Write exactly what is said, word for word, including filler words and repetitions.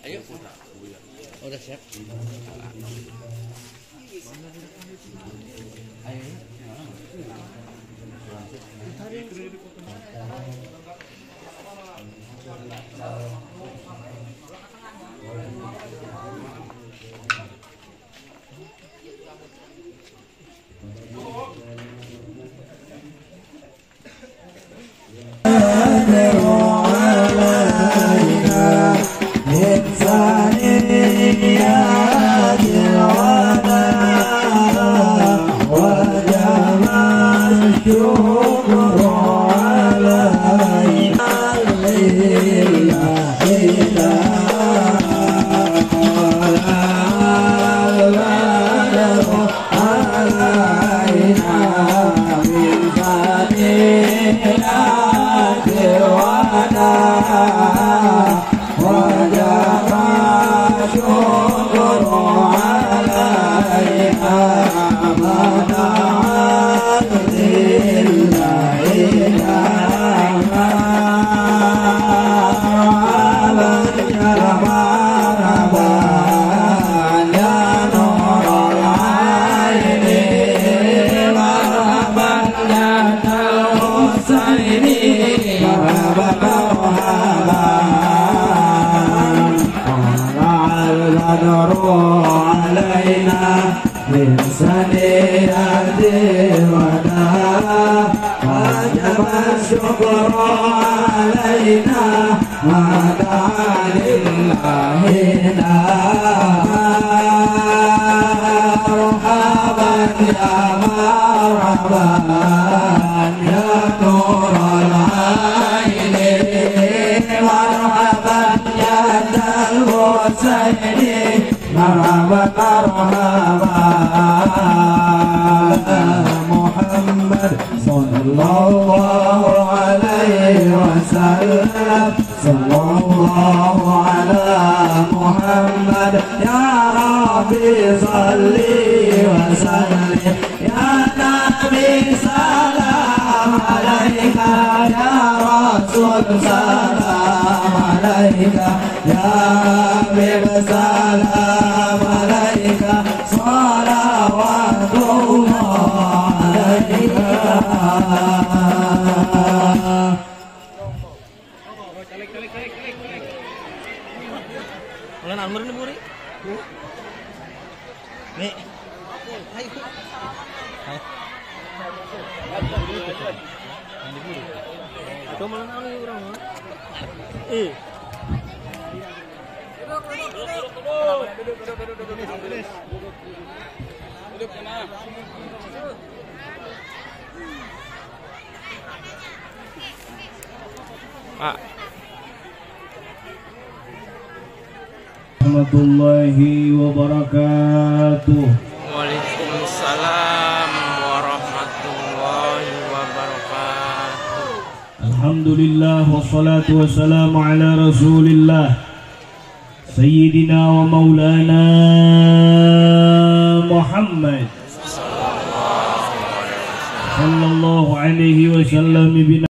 Ayo. Udah siap. Ayo. الشكر علينا ما دعا لله مرحبا يا مرحبا يا نور العين مرحبا يا ذا الحسين مرحبا مرحبا محمد صلى الله عليه وسلم صلى الله على محمد يا ربي صل وسلم يا نبي سلام عليك يا رسول سلام عليك يا حبيب سلام عليك صلوات الله عليك. Ulan almur ni buri. Ni. Hai. Hai. Ini buri. Atau malah anu orang. Eh. Duduk, duduk, duduk. Duduk, duduk, duduk, duduk, duduk. Duduk sana. Pak. Warahmatullahi wabarakatuh. Waalaikumsalam warahmatullahi wabarakatuh. Alhamdulillah wassalatu wassalamu ala rasulillah Sayyidina wa maulana Muhammad sallallahu alaihi wasallam.